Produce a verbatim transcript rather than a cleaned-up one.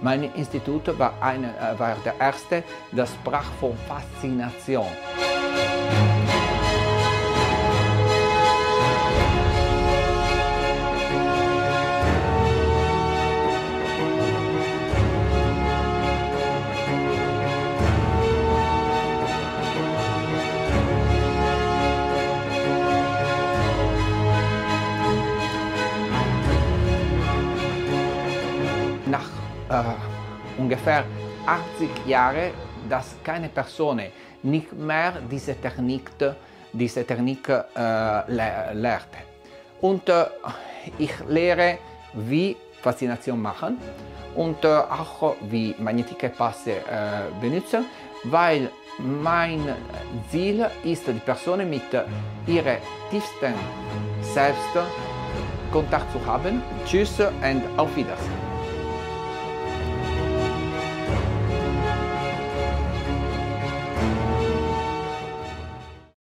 Mein Institut war, eine, äh, war der erste, das sprach von Faszination. Nach äh, ungefähr achtzig Jahren, dass keine Person nicht mehr diese Technik, diese Technik äh, le lehrt. Und äh, ich lehre, wie Faszination machen und äh, auch wie Magnetikpasse äh, benutzen, weil mein Ziel ist, die Person mit ihrem tiefsten Selbst Kontakt zu haben. Tschüss und auf Wiedersehen.